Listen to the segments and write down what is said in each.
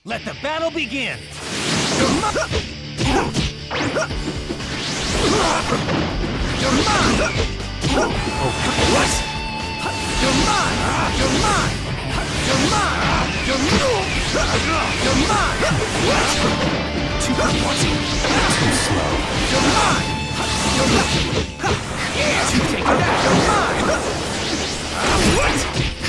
Let the battle begin! You're mine! What? You're mine! You're mine! You're mine! You're mine! What? Too slow. You're mine! You're mine! Take that! You're mine! What?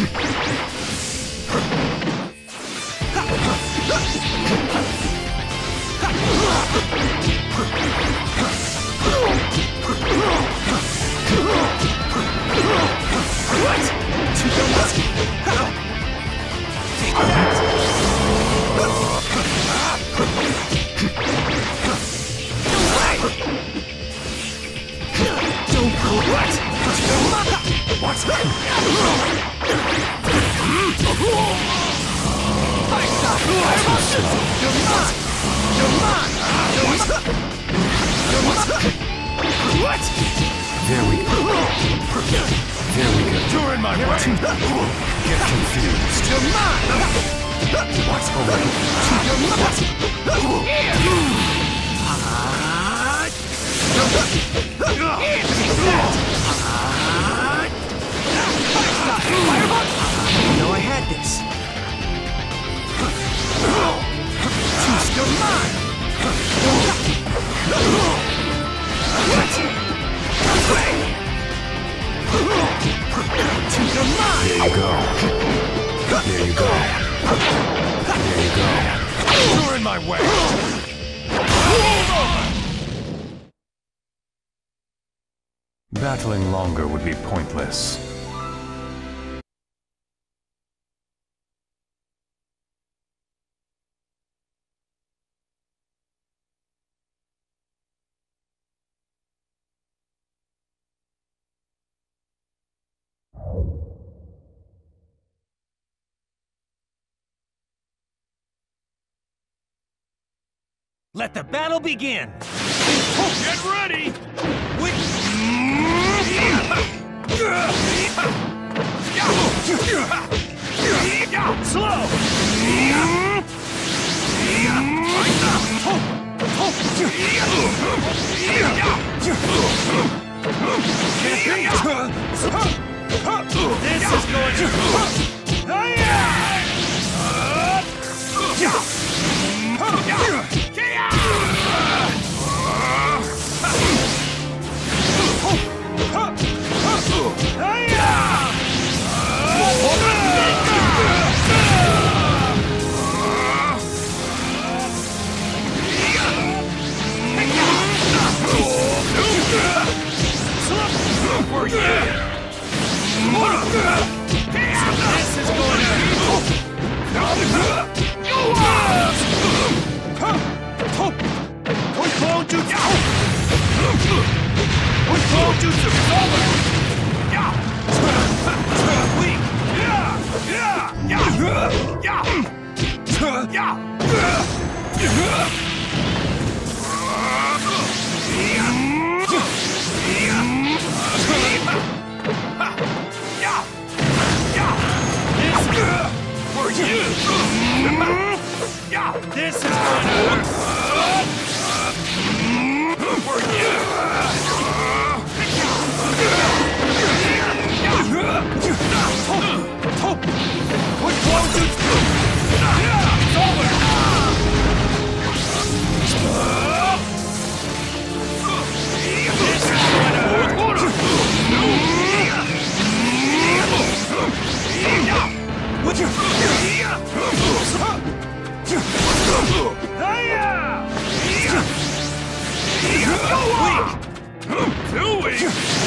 What? To the what? Take that! Don't go what? What? You're mine! You're mine! You're mine! What? There we go. There we go. You're in my way! Get confused. You're mine! What's over? You're mine! No, I had this. You're mine! What? You're mine! There you go. There you go. There you go. You're in my way! Battling longer would be pointless. Let the battle begin! Get ready! Slow! This is going to... For you! This is going to... For you! This is going to hurt! For you! What won't you do? It's over! This is going to hurt! What you... Weak! Too weak!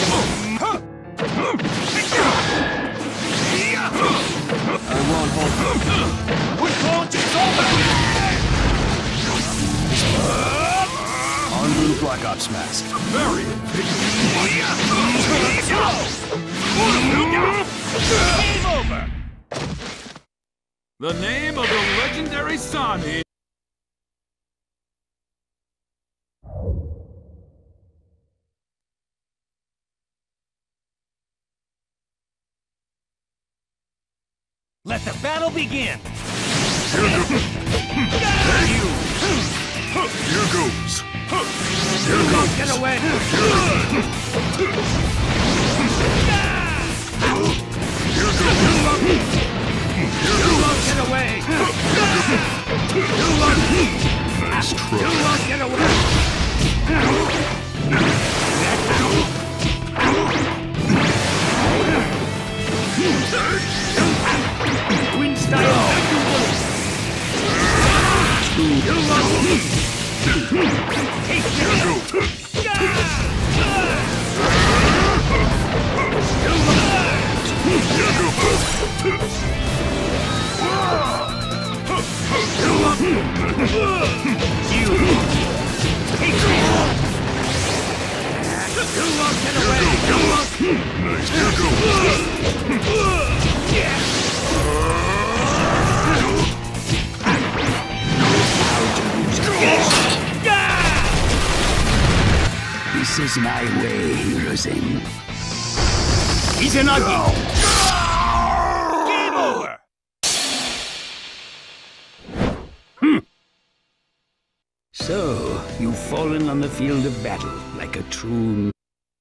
I won't hold you. What won't you En route Black Ops mask. Very Game over! The name of the legendary Sun is... Let the battle begin! Here goes. You won't get away! Here goes. You won't get away! Nice try. You won't get away! Twin style! You won't! Take Here it! goes. Here goes. Nice. Here This is my way, Hirozen. Izanagi! Game over! So, you've fallen on the field of battle like a true...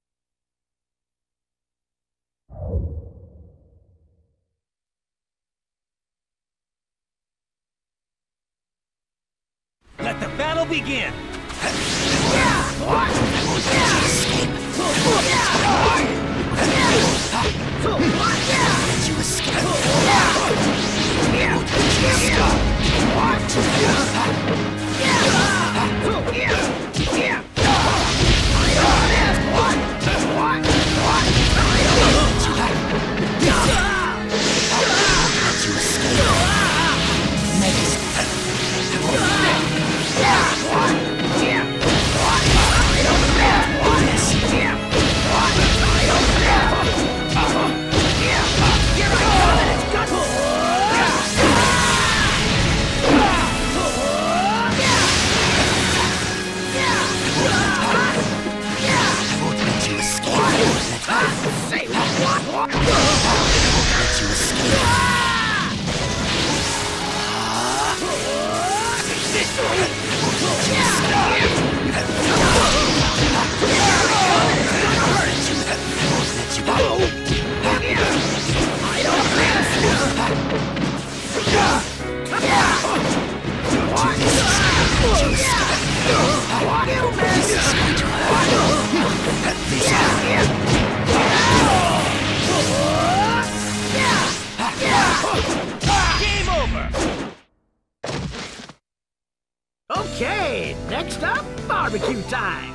Let the battle begin! Game over! Okay, next up, barbecue time.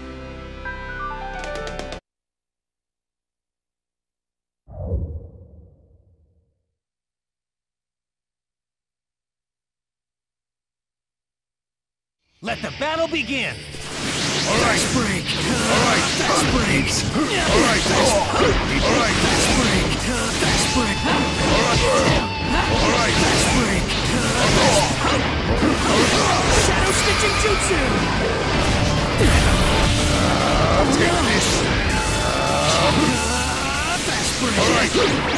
Let the battle begin! Alright, break. Alright, that's breaks. Alright, that's alright, that's break. That's break. Alright, that's break. Shadow stitching jutsu. Take this. That's break. Alright,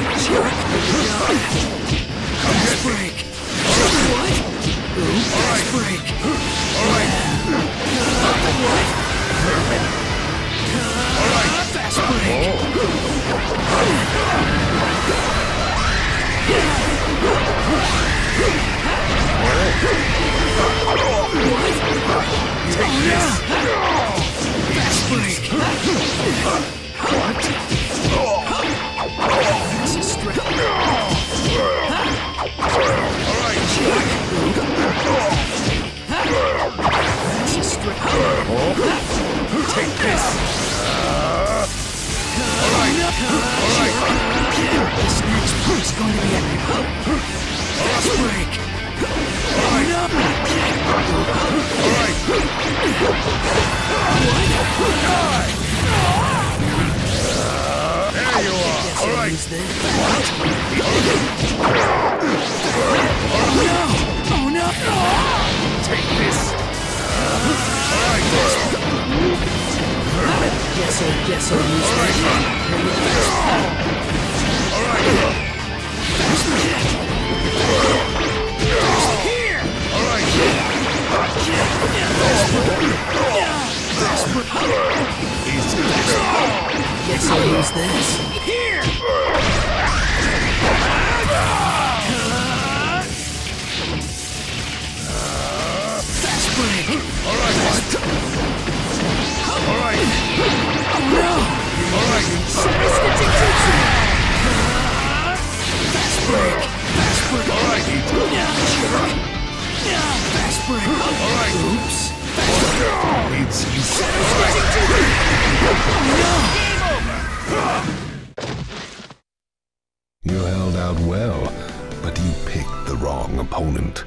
come get Break. Alright, Break. alright, That's break. take this. That's break. This is straight. This is straight. Take this. This next part is going to be epic. That's break. There you are. Alright. Oh no! Take this. Alright. Guess I'll use this. Alright. Guess I'll use this. Here! Fast break! Alright! Alright! Oh no! Alright! Sadistic Jutsu! Fast break! Fast break! Alright! Fast break! Alright! Oops. It's Sadistic Jutsu! Oh You held out well, but you picked the wrong opponent.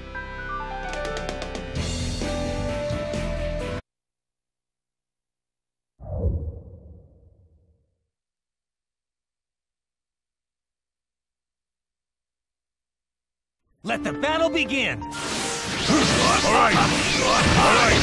Let the battle begin! Alright! Alright!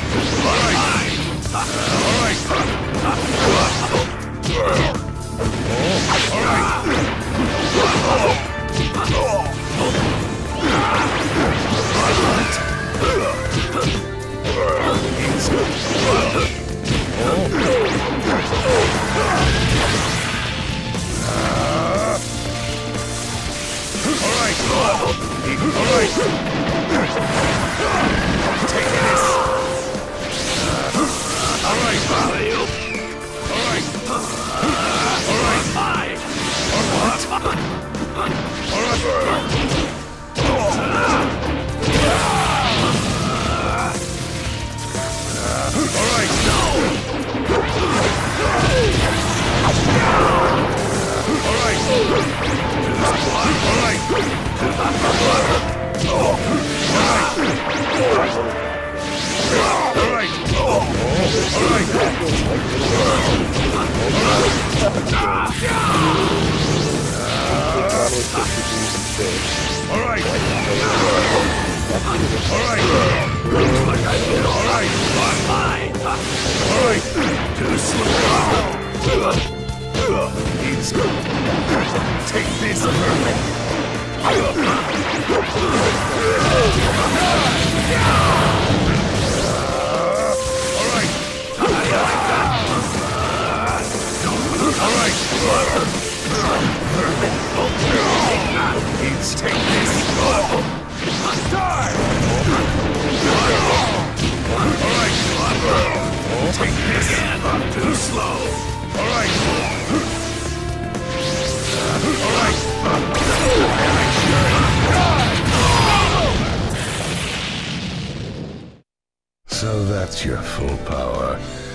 So that's your full power.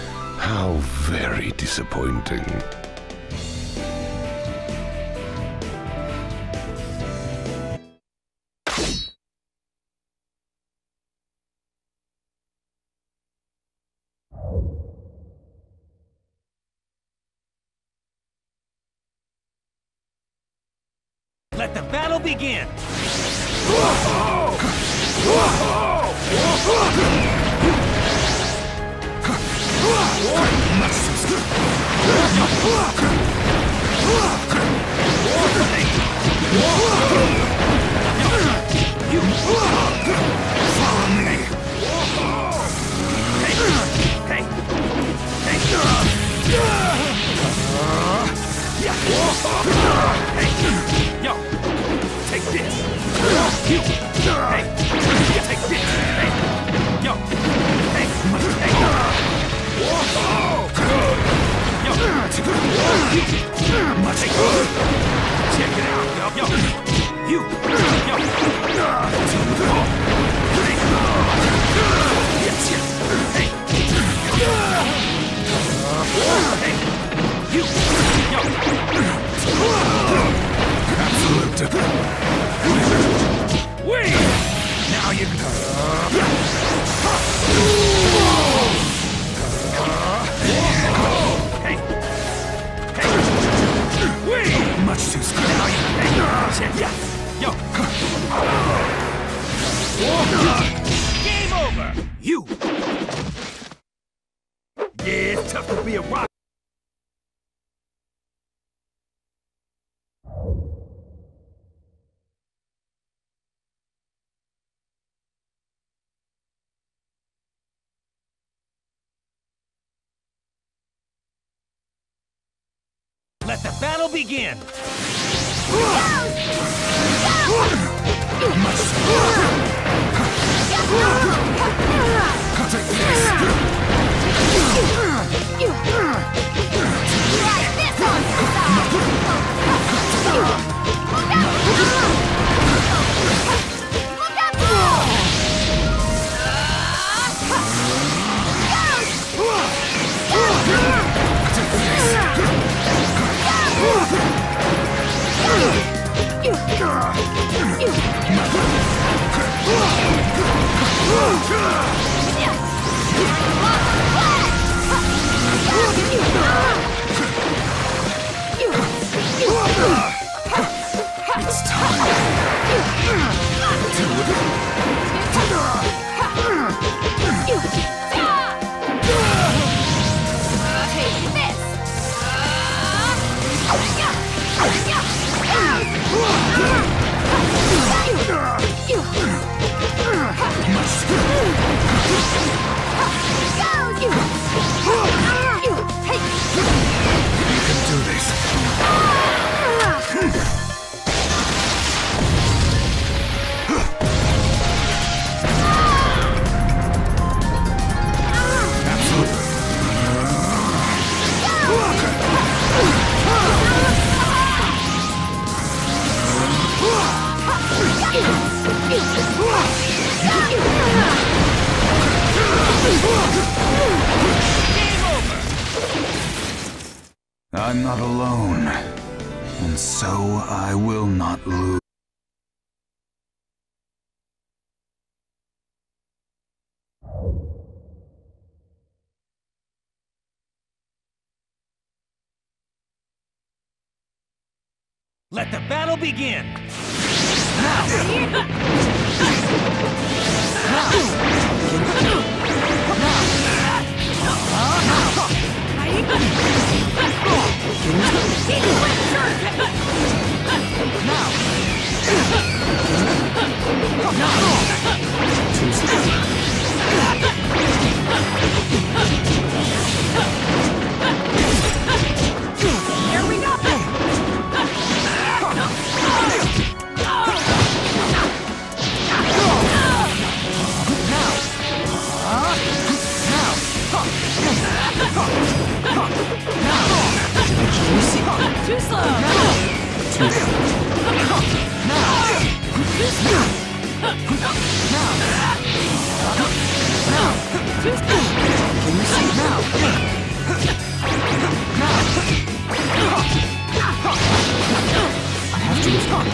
How very disappointing. Let the battle begin! Yo, take this. You. Hey, take this. Hey, yo. Hey, hey. Yo. Much good. Check it out, yo. Yo. You. Yo. Hey. Yes, yes. Hey. Hey. You. Yo. Absolute. Wait! Now you can. Hey! Hey! Wait! Much too slow. Now you can. Hey! Yeah! Yo! Game over! You! Yeah, it's tough to be a rock. battle begin! It's time. I'm not alone, and so I will not lose. Let the battle begin! Here we go! Too slow! Too Can you see now? I have to respond.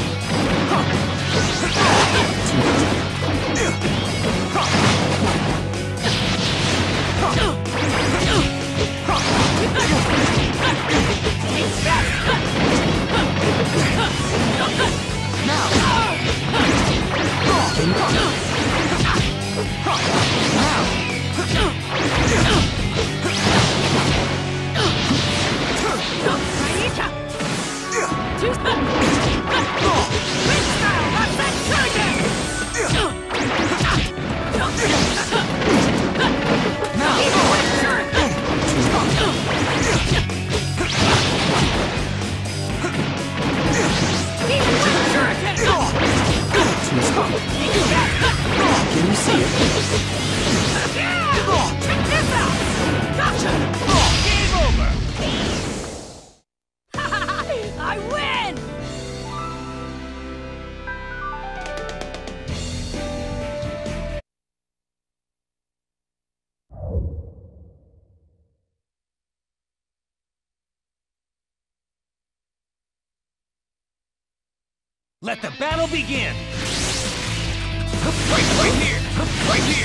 Can you see it? Check this out! Gotcha! Game over! I win! Let the battle begin! Right here! Right here!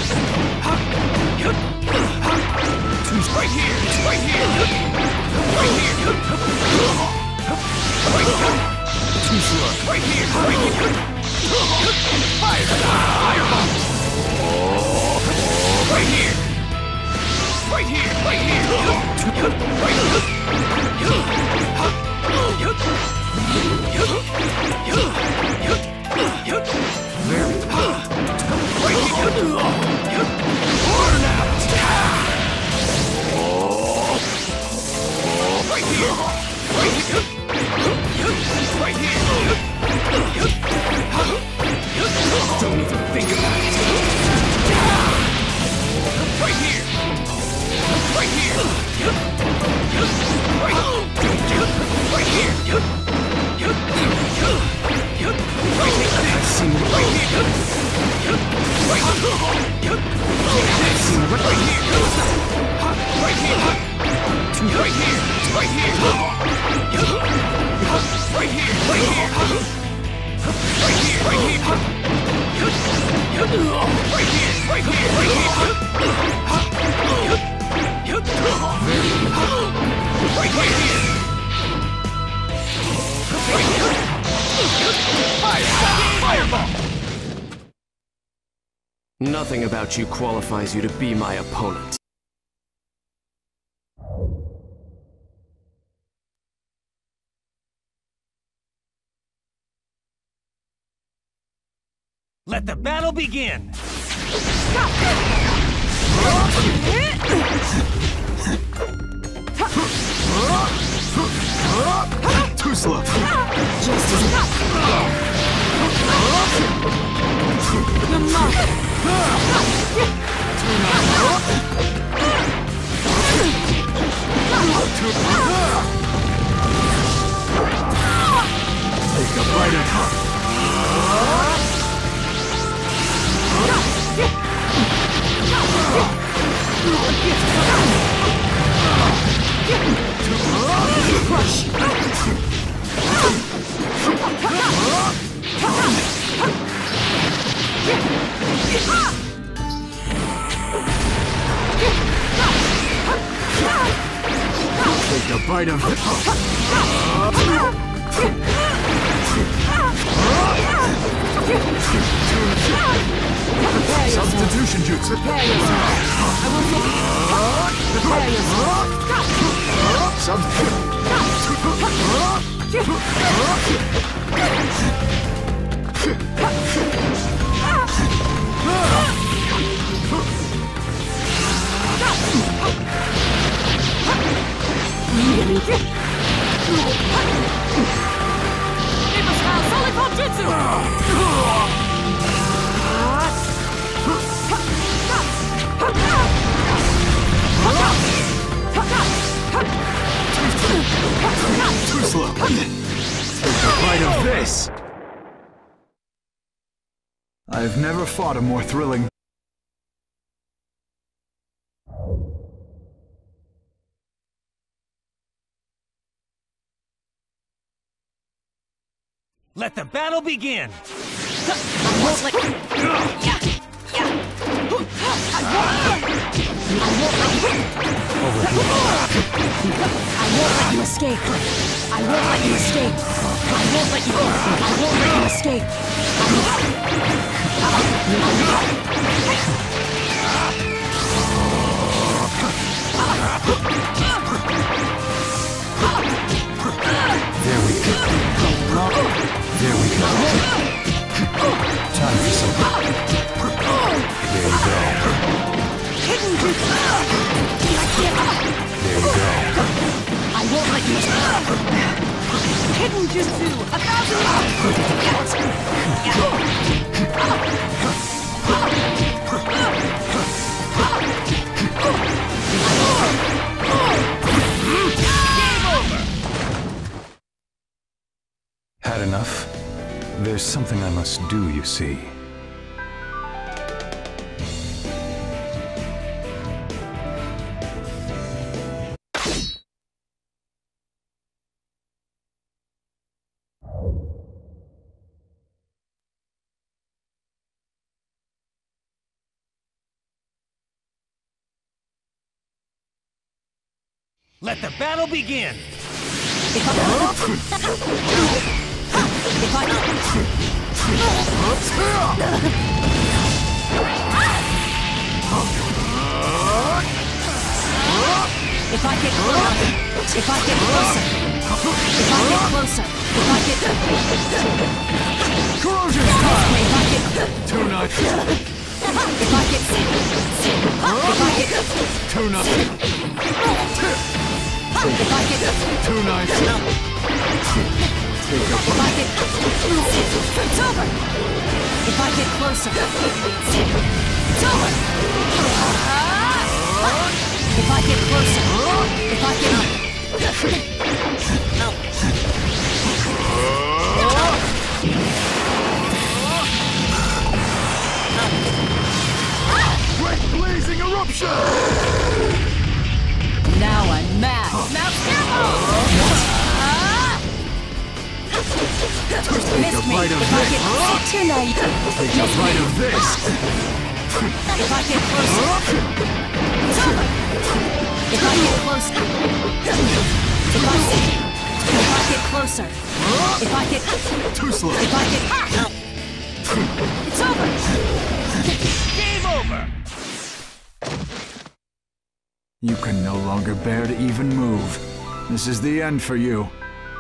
Right here! Right here! Right here! Too slow! Right here! Right here! Fire! Fireball! Right here! Right here! Right here! Right here! Nothing about you qualifies you to be my opponent. Let the battle begin! Too slow. Take a bite of crush. Take a bite of substitution jutsu. Prepare yourself. I will take it. Prepare yourself. Solid Pop Jutsu! Too slow. Take a bite of this. I've never fought a more thrilling. Let the battle begin! I won't let you escape. I won't let you escape. I won't let you escape. There we go. There we go. Time for some. There you go. Hidden jutsu. There you go. I won't let you. Hidden jutsu. 1,000. Had enough? There's something I must do, you see. Let the battle begin! If I get closer, Corrosion style! Too nice. Too nice. Too nice. Take a bite. it's over. If I get closer, it's over. If I get closer, Great blazing eruption! Now I'm mad. Now Take a bite of this. too naive. Take a bite of this. If I get closer, it's over. If I get closer, Too slow. it's over. Game over! You can no longer bear to even move. This is the end for you.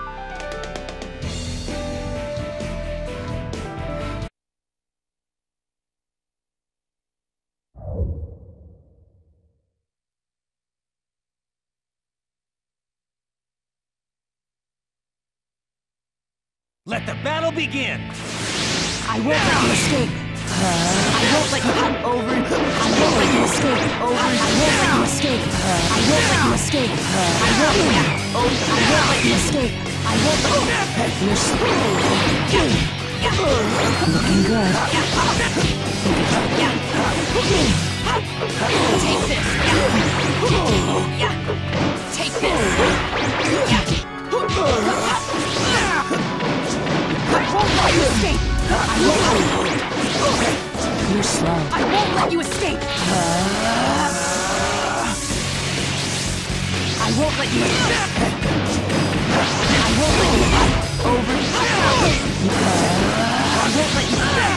Let the battle begin! I won't let you escape. I won't let you come over. I won't let you escape. Over. I won't let you escape. I won't let you escape. I won't let you. Oh, I won't let you escape. I won't let you. You're looking good. Take this. Take this. I won't let you escape! I won't let you... You're slow. I won't let you escape! I won't let you... I won't let you... Over... I won't let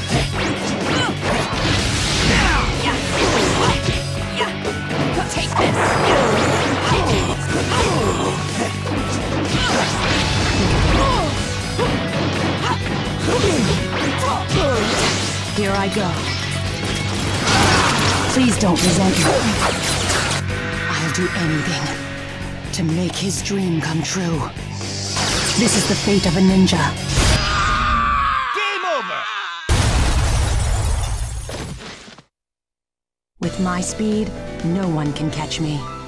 you... Take this! Here I go. Please don't resent me. I'll do anything to make his dream come true. This is the fate of a ninja. Game over! With my speed, no one can catch me.